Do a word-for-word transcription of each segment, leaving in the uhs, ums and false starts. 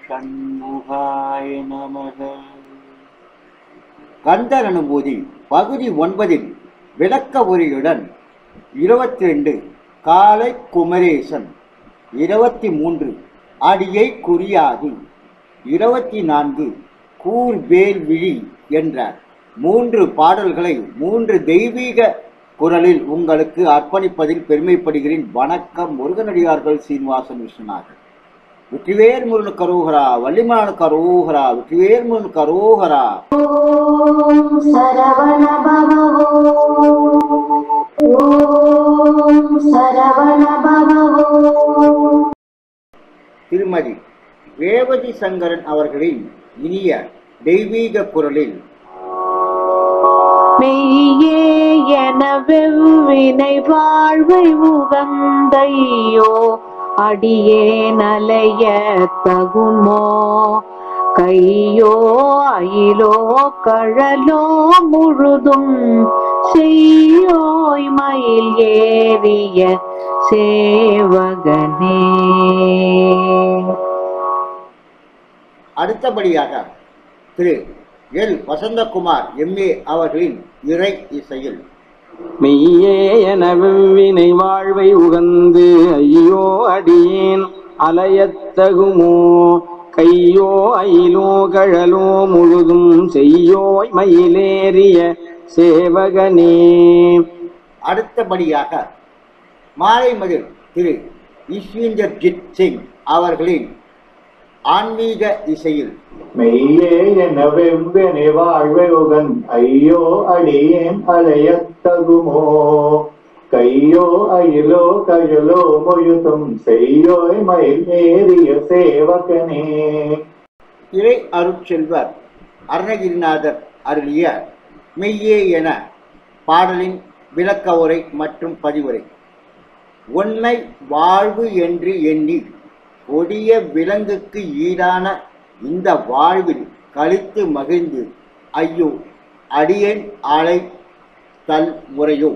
சண்முகாய நமக. கந்தர் அனுபூதி பகுதி ஒன்பதில் விளக்க உரையுடன் இருபத்தி ரெண்டு காலை குமரேசன், இருபத்தி மூன்று அடியை குறியாது, இருபத்தி நான்கு கூர்வேல் விழி என்ற மூன்று பாடல்களை மூன்று தெய்வீக குரலில் உங்களுக்கு அர்ப்பணிப்பதில் பெருமைப்படுகிறேன். வணக்கம். முருகனடியார்கள் சீனிவாசன் விஸ்வநாதன். வெற்றிவேர் முருகனுக்கு அரோகரா, வள்ளிமலானுக்கு அரோகரா, வெற்றிவேர் முருகனுக்கு அரோகரா. திருமதி ரேவதி சங்கரன் அவர்களின் இனிய தெய்வீக குரலில் மெய்யே என வெவ்வினை வாழ்வை உகந்தையோ அடியே நலைய தகுமோ கையோ அயிலோ கழலோ முழுதும் செய்யோய் மயில் ஏறிய சேவகனே. அடுத்தபடியாக திரு எல் வசந்தகுமார் எம்ஏ அவர்களின் இறை இசையில் மெய்யே என வெவ்வினை வாழ்வை உகந்து ஐயோ அடியேன் அலையத்தகுமோ கையோ அயிலோ கழலோ முழுதும் செய்யோய் மயிலேறிய சேவகனே. அடுத்தபடியாக மாலைமதில் திரு ஈஸ்வீந்தர்ஜித் சிங் அவர்களின் ஆன்மீக இசையில் மெய்யே என வெவ்வினை வாழ்வை உகன் ஐயோ அடியேன் அலையத்தகுமோ கையோ அயிலோ கழலோ முழுதும் செய்யோய் மயில் ஏறிய சேவகனே. இறை அருட்செல்வர் அருணகிரிநாதர் அருளிய மெய்யே என பாடலின் விளக்க உரை மற்றும் பதிவுரை. உண்மை வாழ்வு என்று எண்ணி கொடிய விலங்குக்கு ஈடான இந்த வாழ்வில் கழித்து மகிழ்ந்து ஐயோ அடியேன் ஆளை தல் முறையோ.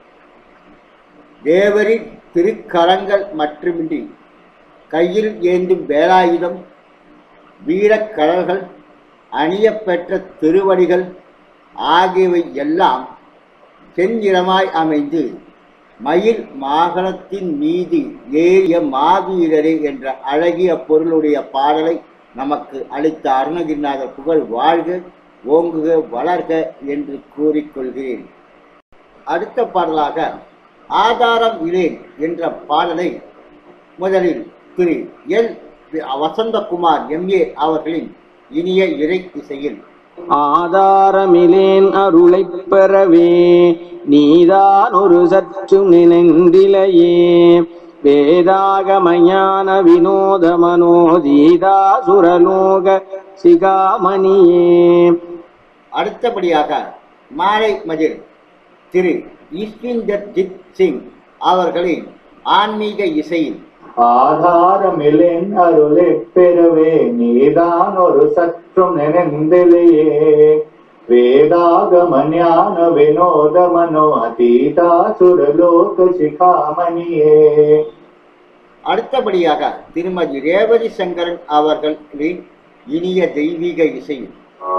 தேவரின் திருக்கரங்கள் மட்டுமின்றி கையில் ஏந்தும் வேலாயுதம், வீரக்கடல்கள், அணியப்பெற்ற திருவடிகள் ஆகியவை எல்லாம் செஞ்சிரமாய் அமைந்து மயில் மாகணத்தின் மீது ஏறிய மாவீரரே என்ற அழகிய பொருளுடைய பாடலை நமக்கு அளித்த அருணகிரிநாதர் புகழ் வாழ்க, ஓங்குக, வளர்க என்று கூறிக்கொள்கிறேன். அடுத்த பாடலாக ஆதாரம் இலேன் என்ற பாடலை முதலில் திரு எல் வசந்தகுமார் எம்ஏ அவர்களின் இனிய இறை இசையில் ஆதாரமிலேன் அருளை பெறவே நீதான் ஒரு சற்று நினைந்திலையே வேதாகமயான வினோத மனோதீதா சுரலோக சிகாமணியே. அடுத்தபடியாக மாலை மதில் திரு ஈஸ்வீந்தர்ஜித் சிங் அவர்களின் ஆன்மீக இசையில் ஆதாரமிலேன் அருளை பெறவே நீதான் ஒரு சற்றும் நினைந்திலையே வேதாகம ஞான வினோத மனோ அதீதா சுரலோக சிகாமணியே. அடுத்தபடியாக திருமதி ரேவதி சங்கரன் அவர்களின் இனிய தெய்வீக இசையில்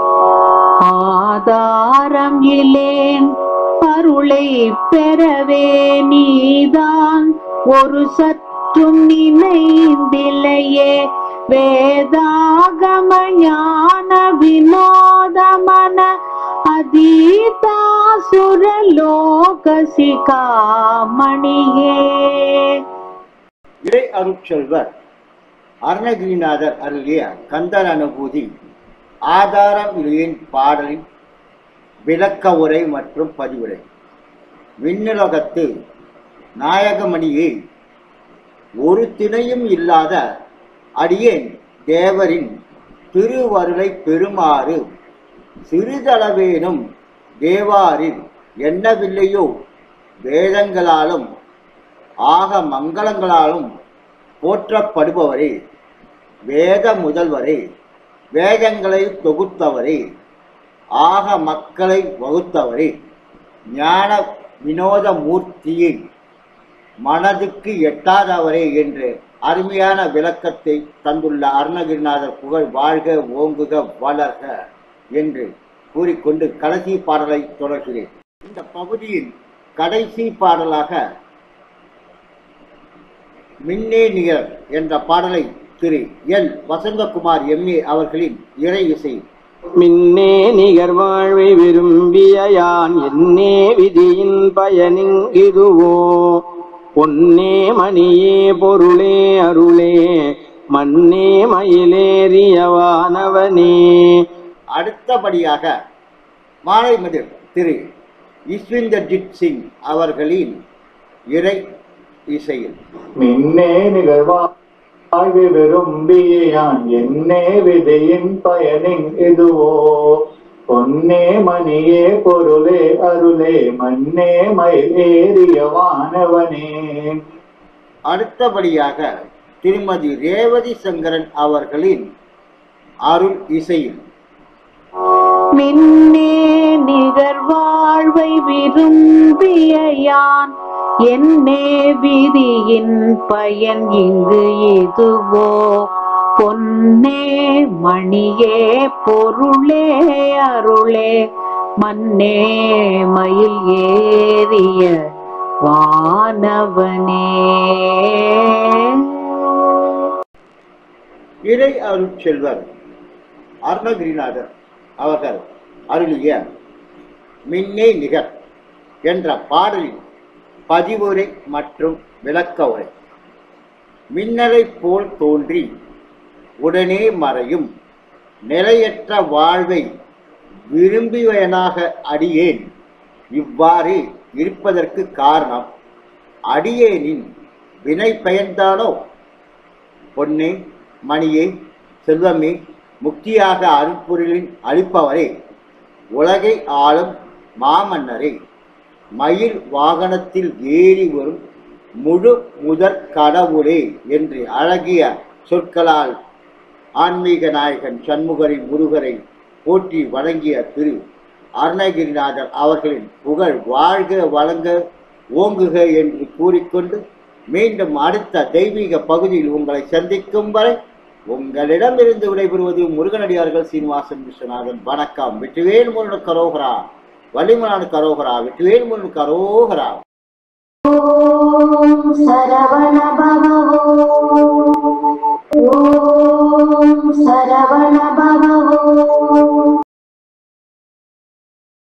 ஆதாரம் இலேன் அருளை பெறவே நீதான் ஒரு சற்றும் நினைந்திலையே வேதாகம ஞான வினோதமன அதீதா சுரலோக சிகாமணியே. இறை அருட்செல்வர் அருணகிரிநாதர் அருளிய கந்தர் அனுபூதி ஆதாரம் இலேன் பாடலின் விளக்க உரை மற்றும் பதிவுரை. விண்ணுலகத்து நாயகமணியே, ஒரு திணையும் இல்லாத அடியேன் தேவரின் திருவருளை பெறுமாறு சிறிதளவேனும் தேவாரில் எண்ணவில்லையோ. வேதங்களாலும் ஆக மங்களங்களாலும் போற்றப்படுபவரே, வேத முதல்வரே, வேதங்களை தொகுத்தவரே, ஆக மக்களை வகுத்தவரே, ஞான வினோத மூர்த்தியை மனதுக்கு எட்டாதவரே என்று அருமையான விளக்கத்தை தந்துள்ள அருணகிரிநாதர் புகழ் வாழ்க ஓங்குக வளர்க என்று கூறிக்கொண்டு கடைசி பாடலை தொடர்கிறேன். இந்த பகுதியின் கடைசி பாடலாக மின்னே நிகர் என்ற பாடலை திரு எல் வசந்தகுமார் எம்ஏ அவர்களின் இறை இசை. மின்னே நிகர் வாழ்வை விரும்பிய யான் என்னே விதியின் பயனிங்கிதுவோ பொன்னே மணியே பொருளே அருளே மன்னே மயிலேறியவானவனே. அடுத்தபடியாக மாலைமதில் திரு ஈஸ்வரிந்தர்ஜித் சிங் அவர்களின் இறை இசையில். மின்னே நிகழ்வாழ்வு விரும்பிய யான் என்னே விதியின் பயனின் இதுவோ பொன்னே மணியே பொருளே அருளே மன்னே மயிலேறியவானவனே. அடுத்தபடியாக திருமதி ரேவதி சங்கரன் அவர்களின் அருள் இசையில். மின்னே நிகர் வாழ்வை விரும்பிய யான் என்னே விதியின் பயன் இங்கு இதுவோ பொன்னே மணியே பொருளே அருளே மன்னே மயில் ஏறிய வானவனே. இறை அருட்செல்வர் அருணகிரிநாதர் அவர்கள் அருளிய மின்னே நிகர் என்ற பாடலின் பதிவுரை மற்றும் விளக்க உரை. மின்னலை போல் தோன்றி உடனே மறையும் நிலையற்ற வாழ்வை விரும்பியவனாக அடியேன் இவ்வாறு இருப்பதற்கு காரணம் அடியேனின் வினை பயன்தானோ. பொன்னே மணியே செல்வமே முக்தியாக அருட்பொருளின் அளிப்பவரே உலகை ஆளும் மாமன்னரே மயில் வாகனத்தில் ஏறி வரும் முழு முதற் கடவுளே என்று அழகிய சொற்களால் ஆன்மீக நாயகன் சண்முகரின் முருகரை போற்றி வணங்கிய திரு அருணகிரிநாதர் அவர்களின் புகழ் வாழ்க வழங்க ஓங்குக என்று கூறிக்கொண்டு மீண்டும் அடுத்த தெய்வீக பகுதியில் உங்களை சந்திக்கும் வரை உங்களிடமிருந்து விடைபெறுவது முருகனடியார்கள் சீனிவாசன் விஸ்வநாதன். வணக்கம். வெற்றிவேல் முருகன் கரோகரா, வள்ளிமலான கரோகரா, வெற்றிவேல் முருகன் கரோகரா. ஓம் சரவண பவோ ஓம் சரவண பவோ.